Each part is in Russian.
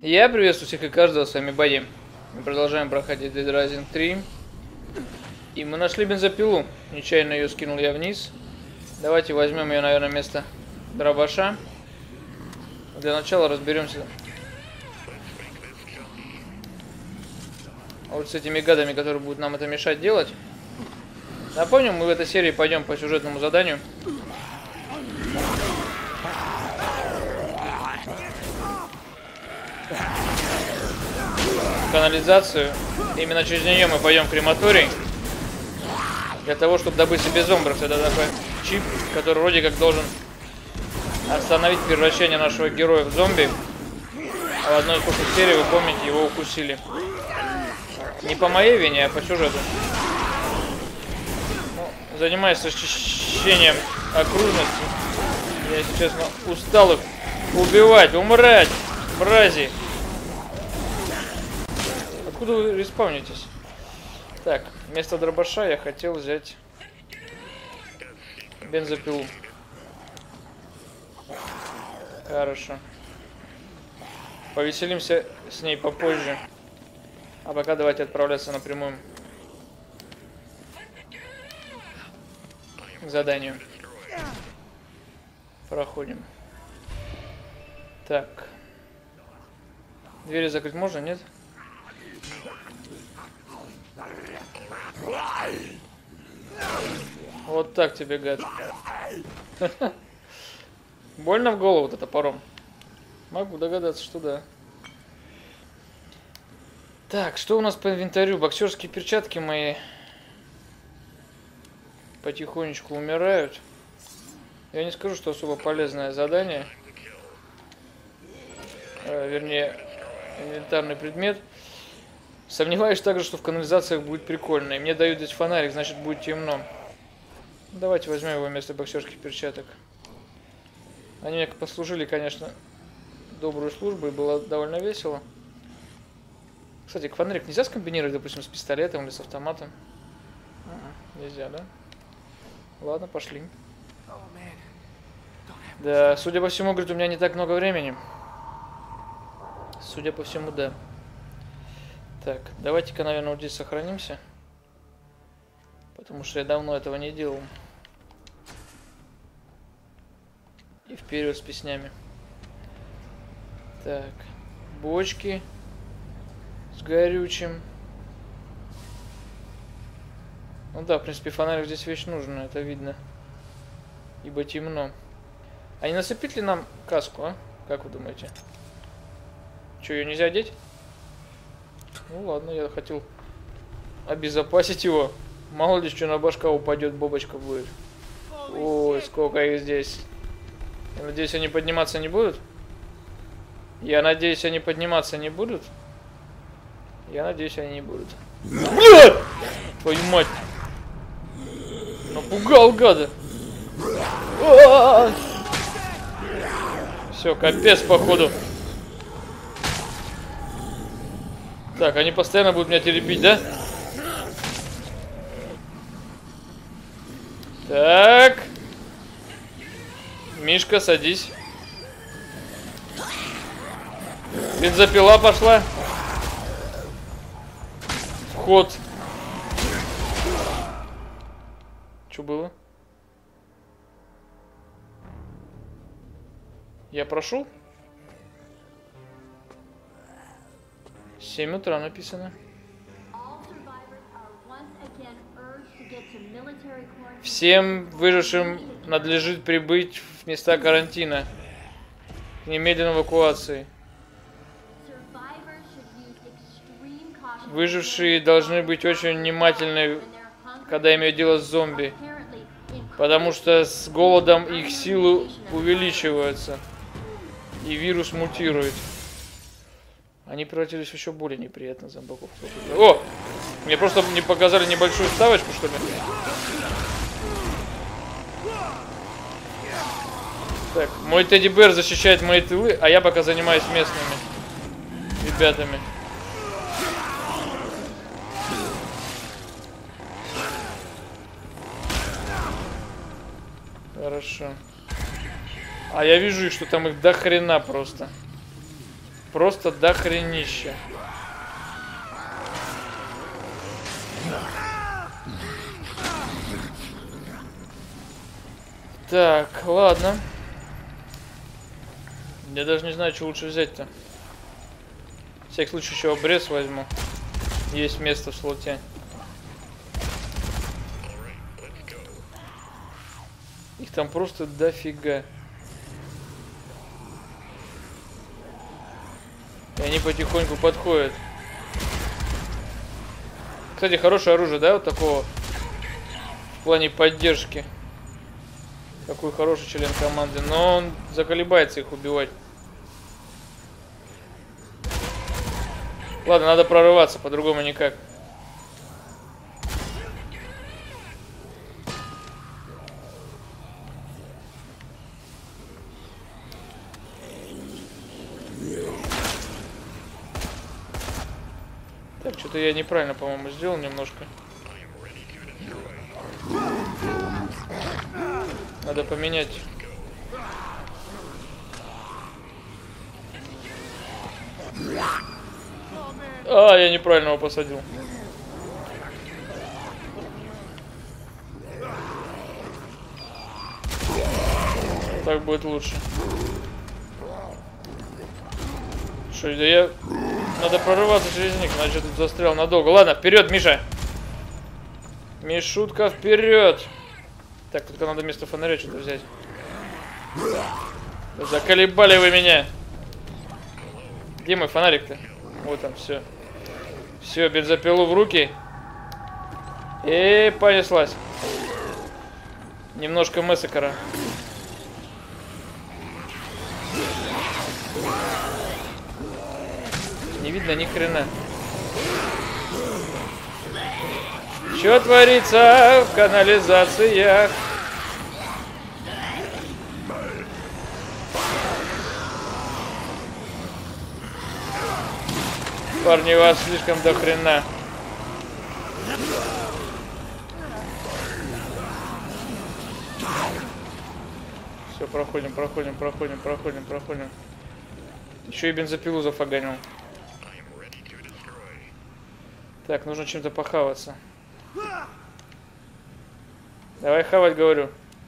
Я приветствую всех и каждого, с вами Бади. Мы продолжаем проходить Dead Rising 3. И мы нашли бензопилу. Нечаянно ее скинул я вниз. Давайте возьмем ее, наверное, вместо дробаша. Для начала разберемся вот с этими гадами, которые будут нам это мешать делать. Напомню, мы в этой серии пойдем по сюжетному заданию. Канализацию. Именно через нее мы пойдем в крематорий. Для того, чтобы добыть себе зомбров. Это такой чип, который вроде как должен остановить превращение нашего героя в зомби. А в одной из прошлых серий, вы помните, его укусили. Не по моей вине, а по сюжету. Ну, занимаясь расчищением окружности. Я, если честно, устал их убивать, умирать, мрази. Откуда вы респаунитесь? Так, вместо дробаша я хотел взять бензопилу. Хорошо. Повеселимся с ней попозже. А пока давайте отправляться напрямую к заданию. Проходим. Так. Двери закрыть можно, нет? Вот так тебе, гад. Больно в голову-то топором? Могу догадаться, что да. Так, что у нас по инвентарю? Боксерские перчатки мои потихонечку умирают. Я не скажу, что особо полезное задание. Вернее, инвентарный предмет. Сомневаюсь также, что в канализациях будет прикольно. И мне дают здесь фонарик, значит будет темно. Давайте возьмем его вместо боксерских перчаток. Они мне послужили, конечно, добрую службу, и было довольно весело. Кстати, фонарик нельзя скомбинировать, допустим, с пистолетом или с автоматом? Нельзя, да? Ладно, пошли. Да, судя по всему, говорит, у меня не так много времени. Судя по всему, да. Так, давайте-ка, наверное, вот здесь сохранимся. Потому что я давно этого не делал. И вперед с песнями. Так, бочки с горючим. Ну да, в принципе, фонарик здесь вещь нужна, это видно. Ибо темно. А не насыпить ли нам каску, а? Как вы думаете? Че, ее нельзя одеть? Ну ладно, я хотел обезопасить его. Мало ли что на башка упадет, бобочка будет. Ой, сколько их здесь. Я надеюсь, они подниматься не будут? Я надеюсь, они подниматься не будут? Я надеюсь, они не будут. Блядь! Твою мать! Напугал, гада! Все, капец, походу. Так, они постоянно будут меня теребить, да? Так. Мишка, садись. Бензопила пошла. Вход. Что было? Я прошел? 7 утра написано. Всем выжившим надлежит прибыть в места карантина к немедленной эвакуации. Выжившие должны быть очень внимательны, когда имеют дело с зомби, потому что с голодом их силы увеличиваются и вирус мутирует. Они превратились в еще более неприятных зомбаков. О! Мне просто не показали небольшую ставочку, что ли? Так, мой Тедди Бэр защищает мои тылы, а я пока занимаюсь местными ребятами. Хорошо. А я вижу их, что там их до хрена просто. просто дохренища. Так, ладно. Я даже не знаю, что лучше взять-то. В всякий случай еще обрез возьму. Есть место в слоте. Их там просто дофига. И они потихоньку подходят. Кстати, хорошее оружие, да, вот такого в плане поддержки. Какой хороший член команды. Но он заколебается их убивать. Ладно, надо прорываться, по-другому никак. Так, что-то я неправильно, по-моему, сделал немножко. Надо поменять. А, я неправильно его посадил. Так будет лучше. Что, да я... Надо прорываться через них, иначе тут застрял надолго. Ладно, вперед, Миша! Мишутка, вперед! Так, только надо вместо фонаря что-то взять. Заколебали вы меня! Где мой фонарик-то? Вот там, все. Все, бензопилу в руки. И понеслась. Немножко мессакара. Не видно ни хрена. Что творится в канализациях? Парни, вас слишком до хрена. Все, проходим. Еще и бензопилу зафаганил. Так, нужно чем-то похаваться. Давай хавать, говорю.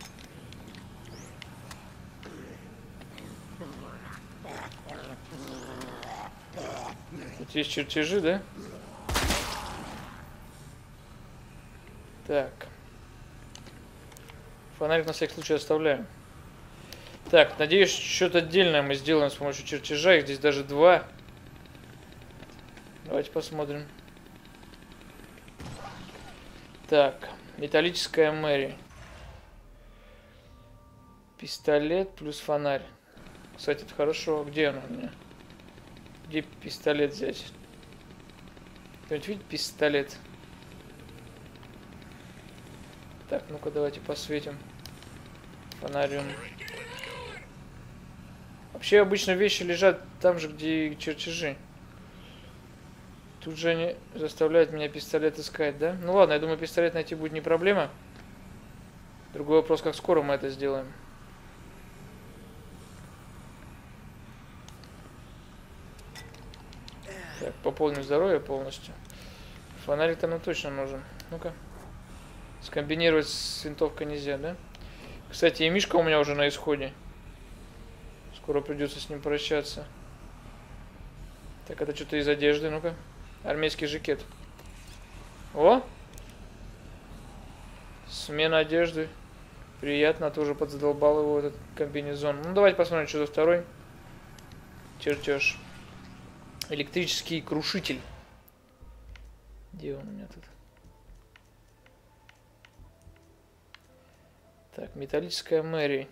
Тут есть чертежи, да? Так. Фонарик на всякий случай оставляем. Так, надеюсь, что-то отдельное мы сделаем с помощью чертежа. Их здесь даже 2. Давайте посмотрим. Так, металлическая Мэри. Пистолет плюс фонарь. Кстати, это хорошо. Где она у меня? Где пистолет взять? Кто-нибудь видит пистолет? Так, ну-ка давайте посветим фонарем. Вообще обычно вещи лежат там же, где чертежи. Тут же они заставляют меня пистолет искать, да? Ну ладно, я думаю, пистолет найти будет не проблема. Другой вопрос, как скоро мы это сделаем. Так, пополним здоровье полностью. Фонарик-то нам точно нужен. Ну-ка. Скомбинировать с винтовкой нельзя, да? Кстати, и Мишка у меня уже на исходе. Скоро придется с ним прощаться. Так, это что-то из одежды, ну-ка. Армейский жакет. О! Смена одежды. Приятно, тоже подзадолбал его этот комбинезон. Ну, давайте посмотрим, что за второй чертеж. Электрический крушитель. Где он у меня тут? Так, металлическая Мэри.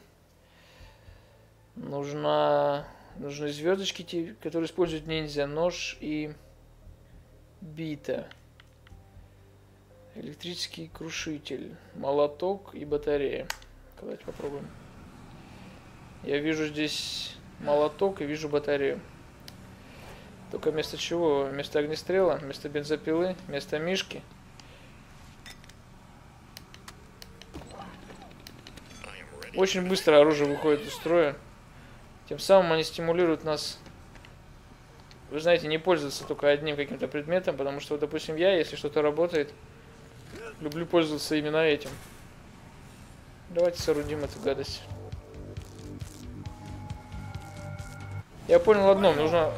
Нужны звездочки, которые используют ниндзя, нож и бита. Электрический крушитель, молоток и батарея. Давайте попробуем. Я вижу здесь молоток и вижу батарею. Только вместо чего? Вместо огнестрела, вместо бензопилы, вместо Мишки. Очень быстро оружие выходит из строя. Тем самым они стимулируют нас вы знаете, не пользоваться только одним каким-то предметом, потому что, вот, допустим, я, если что-то работает, люблю пользоваться именно этим. Давайте соорудим эту гадость. Я понял одно, нужно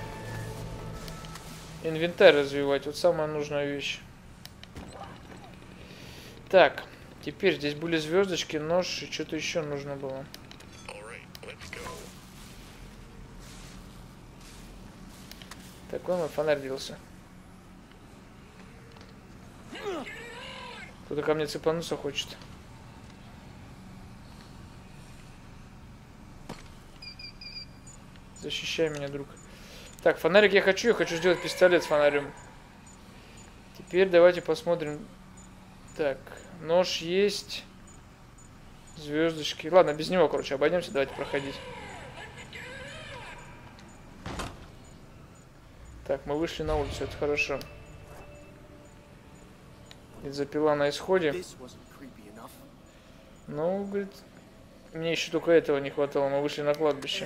инвентарь развивать, вот самая нужная вещь. Так, теперь здесь были звездочки, нож и что-то еще нужно было. Так, он фонарь делся. Кто-то ко мне цепануться хочет. Защищай меня, друг. Так, фонарик я хочу сделать пистолет с фонарем. Теперь давайте посмотрим. Так, нож есть. Звездочки. Ладно, без него, короче, обойдемся, давайте проходить. Так, мы вышли на улицу, это хорошо. Бензопила на исходе. Ну, говорит, мне еще только этого не хватало, мы вышли на кладбище.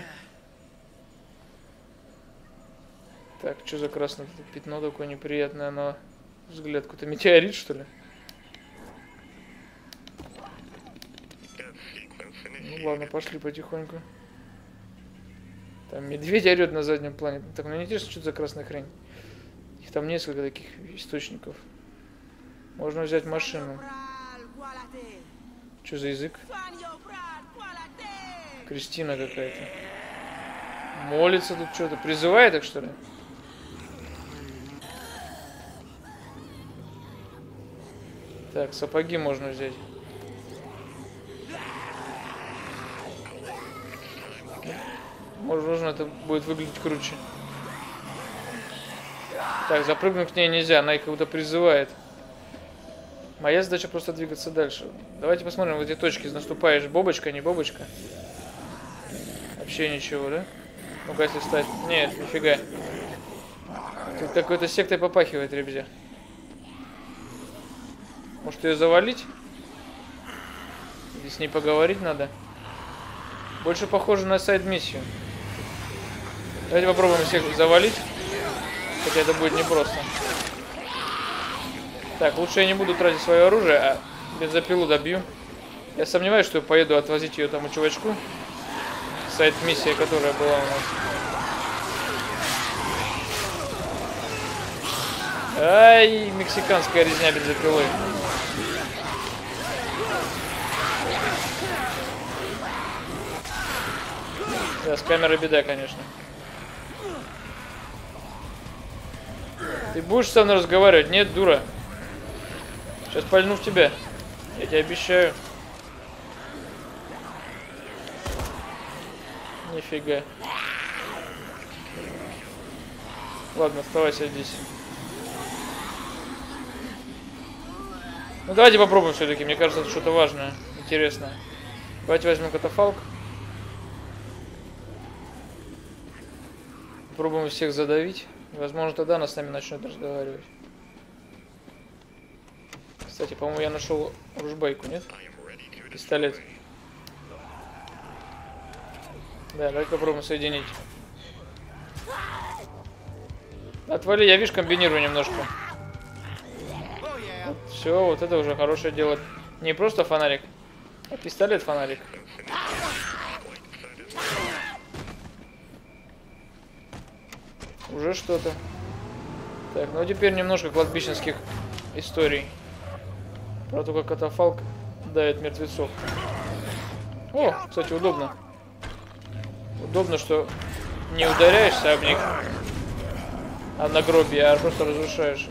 Так, что за красное пятно такое неприятное на взгляд? Какой-то метеорит, что ли? Ну ладно, пошли потихоньку. Там медведь орет на заднем плане. Так, мне интересно, что это за красная хрень. Их там несколько таких источников. Можно взять машину. Что за язык? Кристина какая-то. Молится тут что-то. Призывает их, что ли? Так, сапоги можно взять. Возможно, это будет выглядеть круче. Так, запрыгнуть к ней нельзя, она их как будто призывает. Моя задача просто двигаться дальше. Давайте посмотрим в эти точки. Наступаешь, бобочка, не бобочка. Вообще ничего, да? Ну-ка, если встать. Нет, нифига. Тут какой-то сектой попахивает, ребят. Может ее завалить? Или с ней поговорить надо? Больше похоже на сайд-миссию. Давайте попробуем всех завалить. Хотя это будет непросто. Так, лучше я не буду тратить свое оружие, а бензопилу добью. Я сомневаюсь, что я поеду отвозить ее тому чувачку. Сайд-миссия, которая была у нас. Ай, мексиканская резня бензопилой. Да, с камерой беда, конечно. Ты будешь со мной разговаривать? Нет, дура. Сейчас пальну в тебя. Я тебе обещаю. Нифига. Ладно, оставайся здесь. Ну давайте попробуем все-таки. Мне кажется, это что-то важное, интересное. Давайте возьмем катафалк. Попробуем всех задавить. Возможно, тогда она с нами начнет разговаривать. Кстати, по-моему, я нашел ружбайку, нет? Пистолет. Да, давай попробуем соединить. Отвали, я, видишь, комбинирую немножко. Все, вот это уже хорошее дело. Не просто фонарик, а пистолет-фонарик. Уже что-то. Так, ну теперь немножко кладбищенских историй. Про то, как катафалк давит мертвецов. О, кстати, удобно. Удобно, что не ударяешься об них, а на гробе, а просто разрушаешь.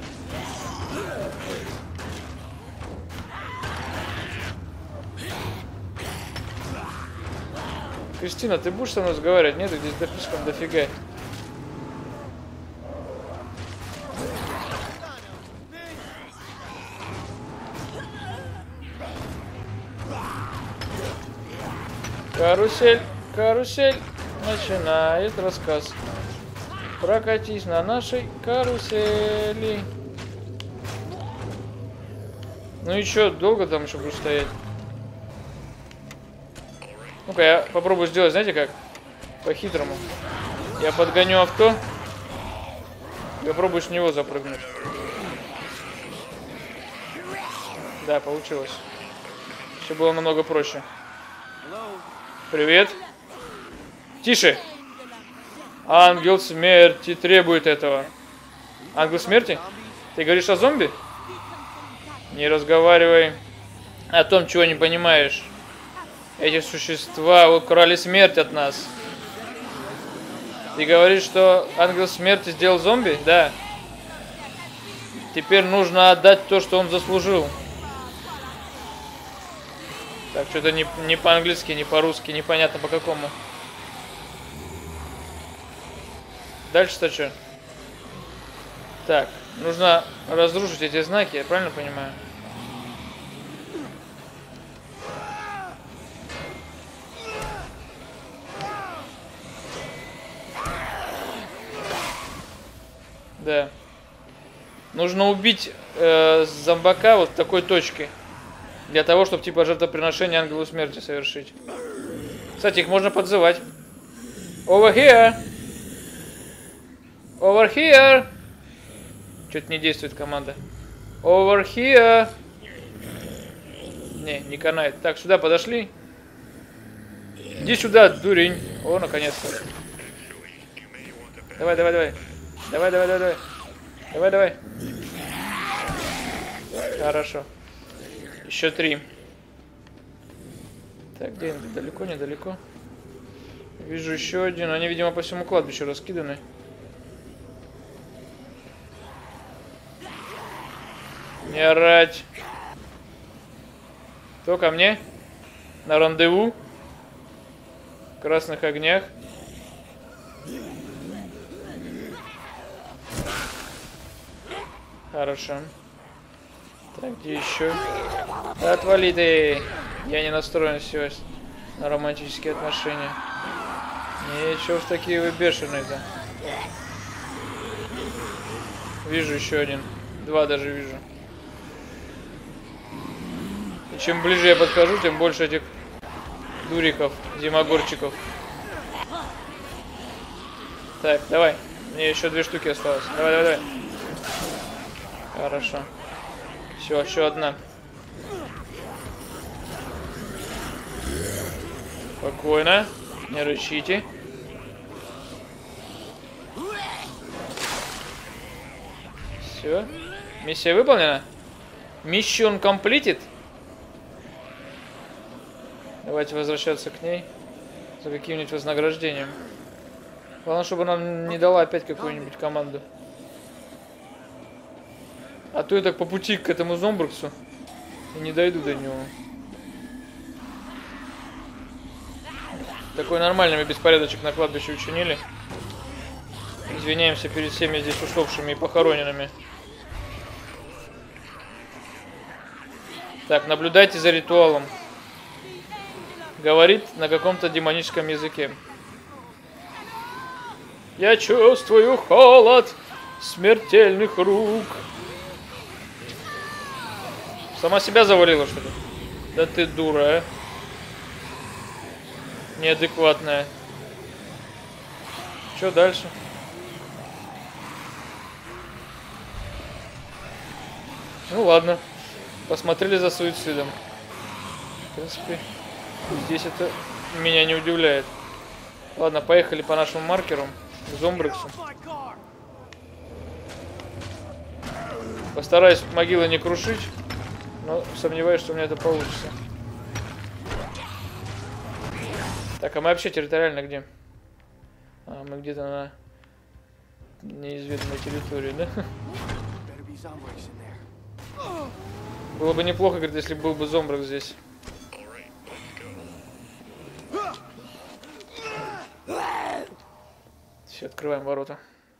Кристина, ты будешь со мной разговаривать? Нет, здесь слишком дофига. Карусель, карусель, начинает рассказ. Прокатись на нашей карусели. Ну и чё, долго там еще будешь стоять? Ну-ка, я попробую сделать, знаете как? По-хитрому. Я подгоню авто, Попробуй с него запрыгнуть. Да, получилось. Все было намного проще. Привет. Тише. Ангел смерти требует этого. Ангел смерти? Ты говоришь о зомби? Не разговаривай о том, чего не понимаешь. Эти существа украли смерть от нас. Ты говоришь, что ангел смерти сделал зомби? Да. Теперь нужно отдать то, что он заслужил. Так, что-то не по-английски, не по-русски, непонятно по какому. Дальше-то что? Так, нужно разрушить эти знаки, я правильно понимаю? Да. Нужно убить зомбака вот в такой точке. Для того, чтобы типа жертвоприношение ангелу смерти совершить. Кстати, их можно подзывать. Over here! Over here! Что-то не действует команда. Over here! Не канает. Так, сюда подошли. Иди сюда, дурень. О, наконец-то. Давай. Давай. Хорошо. Еще 3. Так, где они? Далеко, недалеко. Вижу еще один. Они, видимо, по всему кладбищу раскиданы. Не орать. Кто ко мне? На рандеву. В красных огнях. Хорошо. Так, где еще? Да отвали ты! Я не настроен сейчас на романтические отношения. Ничего ж такие вы бешеные-то. Вижу еще один. 2 даже вижу. И чем ближе я подхожу, тем больше этих дуриков, зимогорчиков. Так, давай. Мне еще 2 штуки осталось. Давай. Хорошо. Все, еще одна. Спокойно. Не рычите. Все. Миссия выполнена. Mission completed. Давайте возвращаться к ней. За каким-нибудь вознаграждением. Главное, чтобы нам не дала опять какую-нибудь команду. А то я так по пути к этому зомбруксу и не дойду до него. Такой нормальный беспорядочек на кладбище учинили. Извиняемся перед всеми здесь усопшими и похороненными. Так, наблюдайте за ритуалом. Говорит на каком-то демоническом языке. Я чувствую холод смертельных рук. Сама себя завалила, что ли? Да ты дура, а? Неадекватная. Что дальше? Ну ладно. Посмотрели за суицидом. В принципе, здесь это меня не удивляет. Ладно, поехали по нашему маркеру. К зомбрексу. Постараюсь могилы не крушить. Но сомневаюсь, что у меня это получится. Так, а мы вообще территориально где? А, мы где-то на неизведанной территории, да? Было бы неплохо, говорит, если был бы зомбрак здесь. Все, открываем ворота.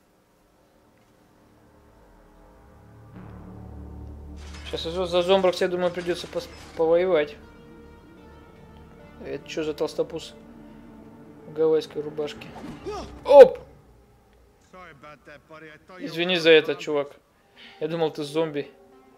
Сейчас за зомбракс, я думаю, придется повоевать. Это что за толстопуз в гавайской рубашке? Оп! Извини за это, чувак. Я думал, ты зомби.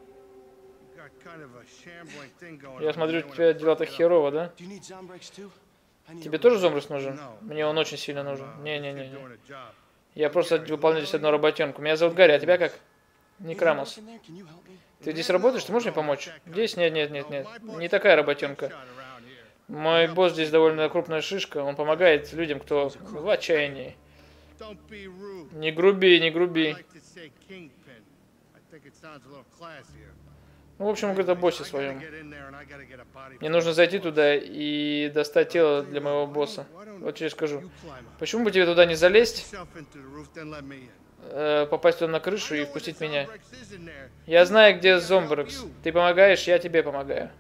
Я смотрю, у тебя дела-то херово, да? Тебе тоже зомбракс нужен? Мне он очень сильно нужен. Не-не-не. Я просто выполняю здесь одну работенку. Меня зовут Гарри, а тебя как? Никрамос. Ты здесь работаешь? Ты можешь мне помочь? Здесь? Нет, нет, нет, нет. Не такая работенка. Мой босс здесь довольно крупная шишка. Он помогает людям, кто в отчаянии. Не груби, не груби. Ну, в общем, говорит о боссе своем. Мне нужно зайти туда и достать тело для моего босса. Вот что я скажу. Почему бы тебе туда не залезть, попасть туда на крышу и впустить меня? Я знаю, где Зомбрекс. Ты помогаешь, я тебе помогаю.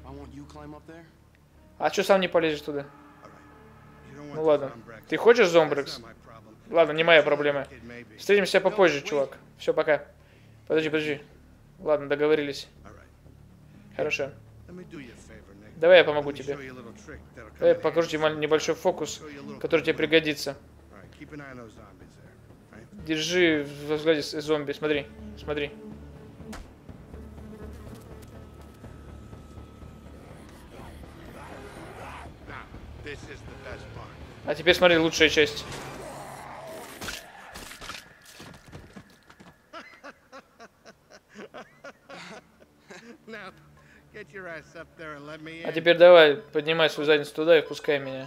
А что сам не полезешь туда? Ну ладно. Ты хочешь Зомбрекс? Ладно, не моя проблема. Встретимся попозже, чувак. Все, пока. Подожди, подожди. Ладно, договорились. Хорошо. Давай я помогу тебе. Давай я покажу тебе небольшой фокус, который тебе пригодится. Держи в взгляде зомби. Смотри, смотри. А теперь смотри, лучшая часть. А теперь давай, поднимай свою задницу туда и впускай меня.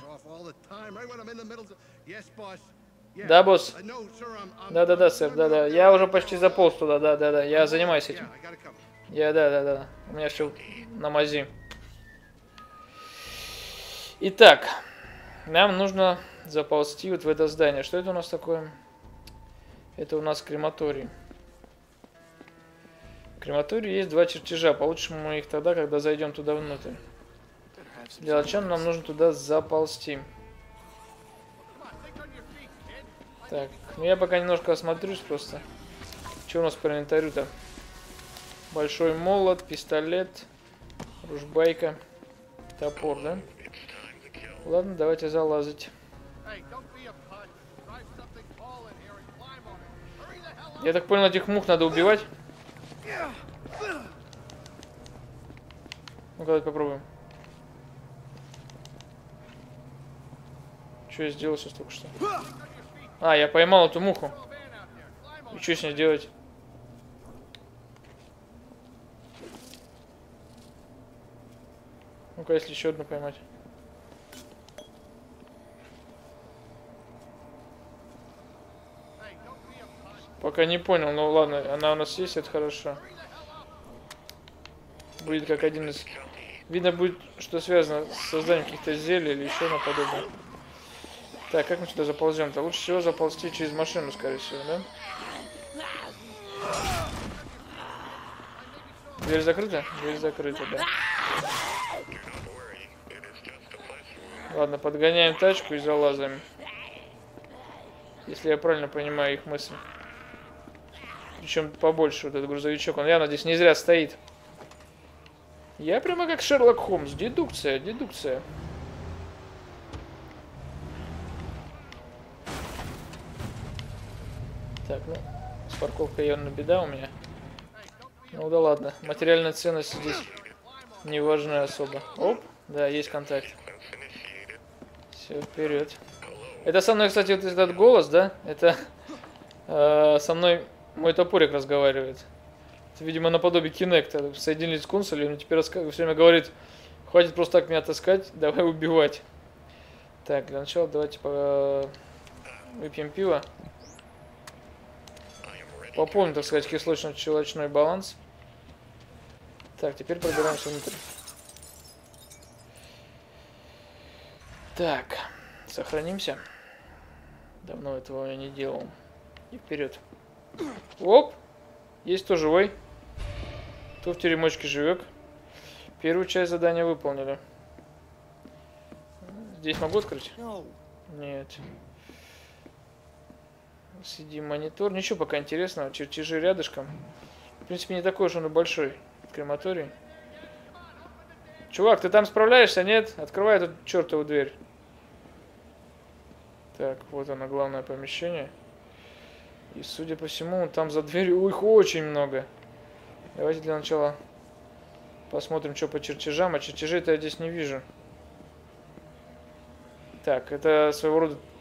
Да, босс? Да-да-да, сэр, да-да. Я уже почти заполз туда, да-да-да. Я занимаюсь этим. Да-да-да. У меня все на мази. Итак, нам нужно заползти вот в это здание. Что это у нас такое? Это у нас крематорий. В крематории есть два чертежа. Получим мы их тогда, когда зайдем туда внутрь. Для начала нам нужно туда заползти. Так, ну я пока немножко осмотрюсь просто. Что у нас по инвентарю-то? Большой молот, пистолет, ружбайка, топор, да? Ладно, давайте залазить. Я так понял, этих мух надо убивать. Ну-ка, давай попробуем. Что я сделал сейчас только что? А, я поймал эту муху. И что с ней делать? Ну-ка, если еще одну поймать. Пока не понял, но ладно, она у нас есть, это хорошо. Будет как один из... Видно будет, что связано с созданием каких-то зелий или еще наподобие. Так, как мы сюда заползем-то? Лучше всего заползти через машину, скорее всего, да? Дверь закрыта? Дверь закрыта, да. Ладно, подгоняем тачку и залазаем. Если я правильно понимаю их мысль. Причем побольше вот этот грузовичок. Он явно здесь не зря стоит. Я прямо как Шерлок Холмс. Дедукция, дедукция. Так, ну, с парковкой явно беда у меня. Ну да ладно, материальная ценность здесь не важна особо. Оп, да, есть контакт. Все, вперед. Это со мной, кстати, вот этот голос, да? Это со мной мой топорик разговаривает. Это, видимо, наподобие Кинекта. Соединились с консолью, он теперь все время говорит, хватит просто так меня таскать, давай убивать. Так, для начала давайте выпьем пиво. Пополним, так сказать, кислочно-щелочной баланс. Так, теперь пробираемся внутрь. Так, сохранимся. Давно этого я не делал. И вперед. Оп! Есть кто живой? Кто в теремочке живет? Первую часть задания выполнили. Здесь могу открыть? Нет. Сидим, монитор. Ничего пока интересного. Чертежи рядышком. В принципе, не такой уж он и большой крематорий. Чувак, ты там справляешься? Нет? Открывай эту чертову дверь. Так, вот оно, главное помещение. И, судя по всему, там за дверью их очень много. Давайте для начала посмотрим, что по чертежам. А чертежей-то я здесь не вижу. Так, это своего рода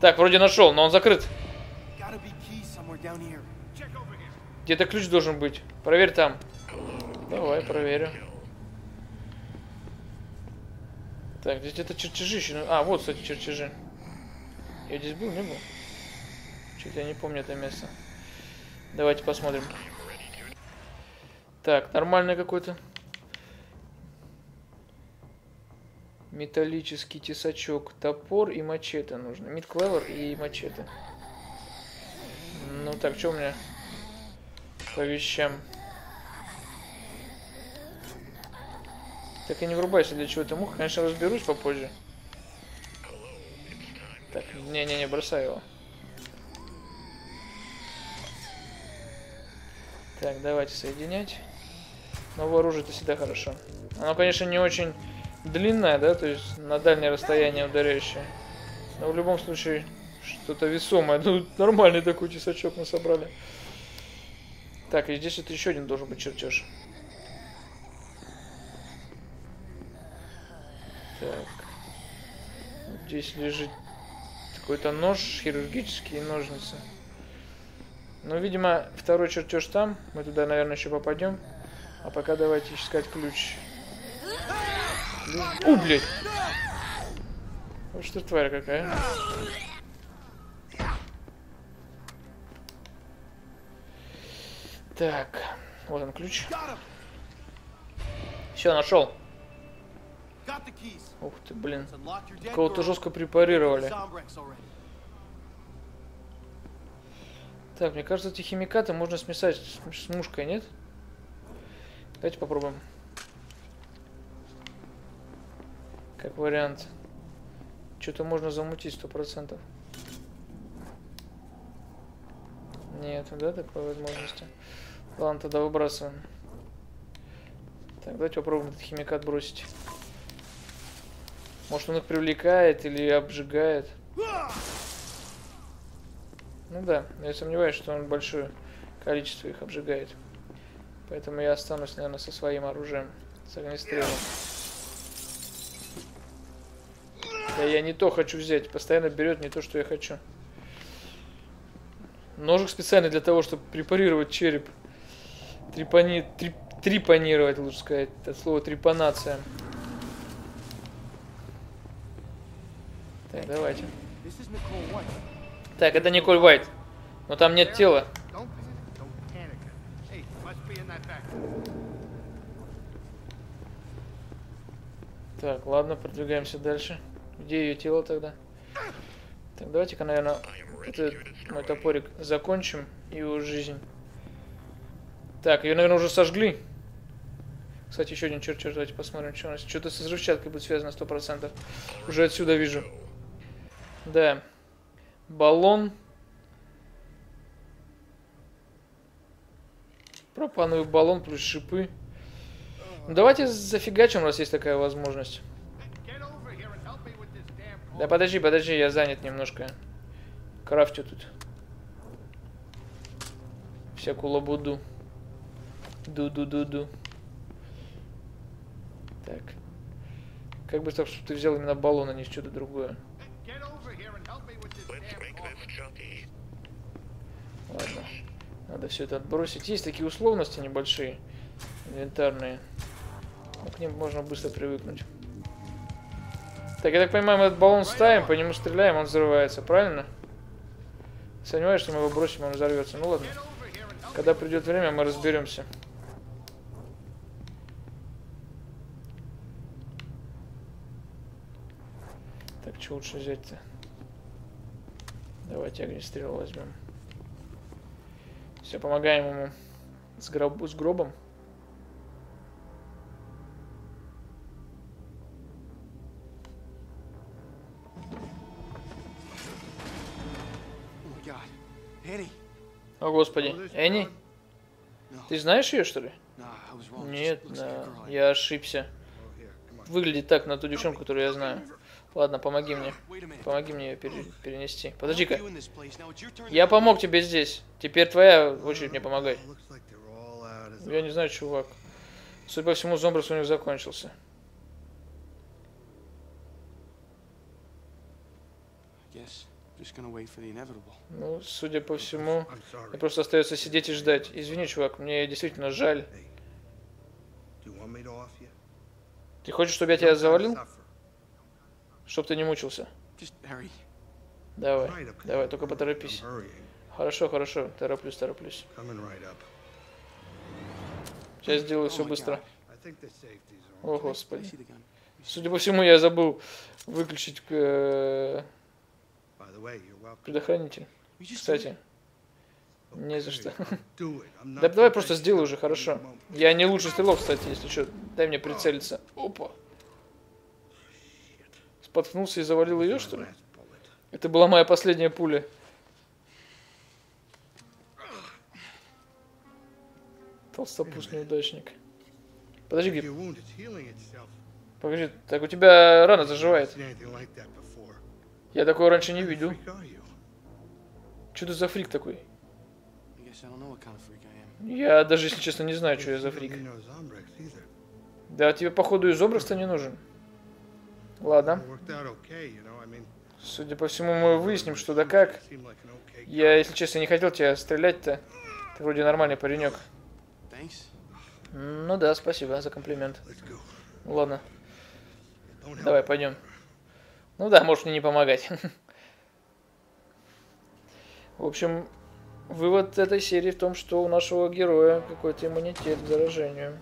Так, вроде нашел, но он закрыт. Где-то ключ должен быть. Проверь там. Давай, проверю. Так, здесь где-то чертежи еще. А, вот, кстати, чертежи. Я здесь был, не был? Чуть я не помню это место. Давайте посмотрим. Так, нормальный какой-то. Металлический тесачок, топор и мачете нужно. Мидклевер и мачете. Ну так, что у меня по вещам? Так и не врубайся, для чего ты мог. Конечно, разберусь попозже. Так, не-не-не, бросай его. Так, давайте соединять. Новое оружие это всегда хорошо. Оно, конечно, не очень длинное, да, то есть на дальнее расстояние ударяющее. Но в любом случае что-то весомое. Ну, нормальный такой тесачок мы собрали. Так, и здесь это еще один должен быть чертеж. Так. Здесь лежит какой-то нож, хирургические ножницы. Ну, видимо, второй чертеж там. Мы туда, наверное, еще попадем. А пока давайте искать ключ. У, блядь! Вот что тварь какая. Так, вот он ключ. Все, нашел. Ух ты, блин. Кого-то жестко препарировали. Так, мне кажется, эти химикаты можно смешать с мушкой, нет? Давайте попробуем. Как вариант. Что-то можно замутить 100%. Нет, да, такой возможности. Ладно, тогда выбрасываем. Так, давайте попробуем этот химикат бросить. Может, он их привлекает или обжигает. Ну да, я сомневаюсь, что он большое количество их обжигает. Поэтому я останусь, наверное, со своим оружием. С огнестрелом. Да я не то хочу взять. Постоянно берет не то, что я хочу. Ножик специальный для того, чтобы препарировать череп. Трепанировать, лучше сказать. Это слово трепанация. Так, давайте. Так, это Николь Уайт. Но там нет тела. Так, ладно, продвигаемся дальше. Где ее тело тогда? Так, давайте-ка, наверное, этот мой топорик закончим и его жизнь. Так, ее, наверное, уже сожгли. Кстати, еще один чертеж, давайте посмотрим, что у нас. Что-то с взрывчаткой будет связано 100%. Уже отсюда вижу. Да. Баллон. Пропановый баллон плюс шипы. Ну, давайте зафигачим, раз есть такая возможность. Да подожди, я занят немножко. Крафтю тут. Всякую лабуду. Ду-ду-ду-ду. Так. Как бы так, чтобы ты взял именно баллон, а не что-то другое. Ладно. Надо все это отбросить. Есть такие условности небольшие. Инвентарные. Но к ним можно быстро привыкнуть. Так, я так понимаю, мы этот баллон ставим, по нему стреляем, он взрывается, правильно? Сомневаюсь, что мы его бросим, он взорвется. Ну ладно. Когда придет время, мы разберемся. Так, что лучше взять-то? Давайте огнестрел возьмем. Все, помогаем ему с гробом. О, господи. Энни? Ты знаешь ее, что ли? Нет, да, я ошибся. Выглядит так на ту девчонку, которую я знаю. Ладно, помоги мне. Помоги мне ее перенести. Подожди-ка. Я помог тебе здесь. Теперь твоя очередь мне помогать. Я не знаю, чувак. Судя по всему, зомбрас у них закончился. Ну, судя по всему, мне просто остается сидеть и ждать. Извини, чувак, мне действительно жаль. Ты хочешь, чтобы я тебя завалил? Чтоб ты не мучился. Давай, давай, только поторопись. Хорошо, хорошо, тороплюсь. Сейчас сделаю все быстро. О, Господи. Судя по всему, я забыл выключить предохранитель. Кстати, не за что. Да давай просто сделай уже, хорошо. Я не лучший стрелок, кстати, если что. Дай мне прицелиться. Опа. Споткнулся и завалил ее, что ли? Это была моя последняя пуля. Толстопуст неудачник. Подожди, Гиб. Погоди, так у тебя рана заживает. Я такого раньше не видел. Что ты за фрик такой? Я даже, если честно, не знаю, что я за фрик. Да, тебе, походу, из образа не нужен. Ладно. Судя по всему, мы выясним, что да как. Я, если честно, не хотел тебя стрелять-то. Ты вроде нормальный паренек. Ну да, спасибо за комплимент. Ладно. Давай, пойдем. Ну да, можешь мне не помогать. В общем, вывод этой серии в том, что у нашего героя какой-то иммунитет к заражению.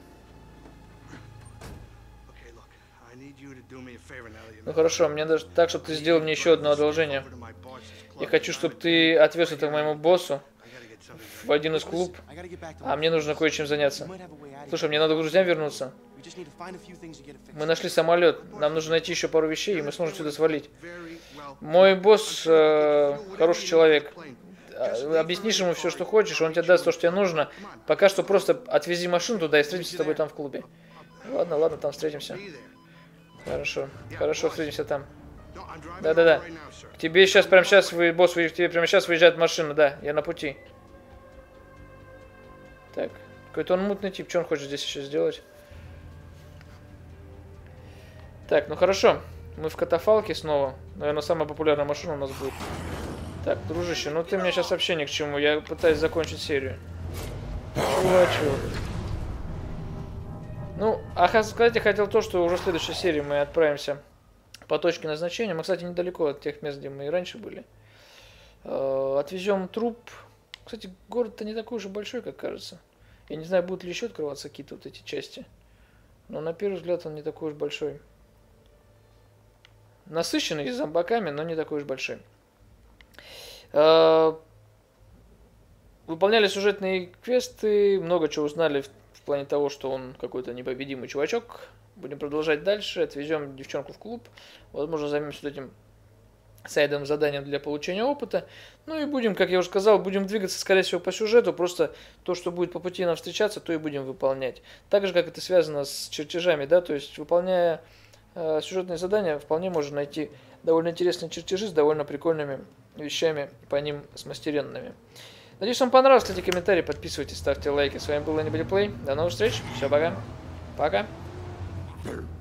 Ну хорошо, мне даже так, чтобы ты сделал мне еще одно одолжение. Я хочу, чтобы ты отвез это к моему боссу в один из клуб, а мне нужно кое-чем заняться. Слушай, мне надо к друзьям вернуться. Мы нашли самолет, нам нужно найти еще пару вещей, и мы сможем сюда свалить. Мой босс хороший человек. Объяснишь ему все, что хочешь, он тебе даст то, что тебе нужно. Пока что просто отвези машину туда и встретимся с тобой там в клубе. Ладно, ладно, там встретимся. Хорошо, хорошо, встретимся там. Да-да-да. К тебе сейчас, прямо сейчас, босс, к тебе прямо сейчас выезжает машина, да, я на пути. Так, какой-то он мутный тип, что он хочет здесь еще сделать? Так, ну хорошо, мы в катафалке снова. Наверное, самая популярная машина у нас будет. Так, дружище, ну ты мне сейчас вообще ни к чему, я пытаюсь закончить серию. Чувачок. Ну, а сказать я хотел то, что уже в следующей серии мы отправимся по точке назначения. Мы, кстати, недалеко от тех мест, где мы и раньше были. Отвезем труп. Кстати, город-то не такой уж и большой, как кажется. Я не знаю, будут ли еще открываться какие-то вот эти части. Но на первый взгляд он не такой уж большой. Насыщенный зомбаками, но не такой уж большой. Выполняли сюжетные квесты, много чего узнали в плане того, что он какой-то непобедимый чувачок. Будем продолжать дальше, отвезем девчонку в клуб. Возможно, займемся этим сайдовым заданием для получения опыта. Ну и будем, как я уже сказал, будем двигаться, скорее всего, по сюжету. Просто то, что будет по пути нам встречаться, то и будем выполнять. Так же, как это связано с чертежами, да, то есть, выполняя сюжетные задания, вполне можно найти довольно интересные чертежи с довольно прикольными вещами по ним смастеренными. Надеюсь, вам понравилось. Ставьте комментарии, подписывайтесь, ставьте лайки. С вами был Anybody Play. До новых встреч. Все, пока. Пока.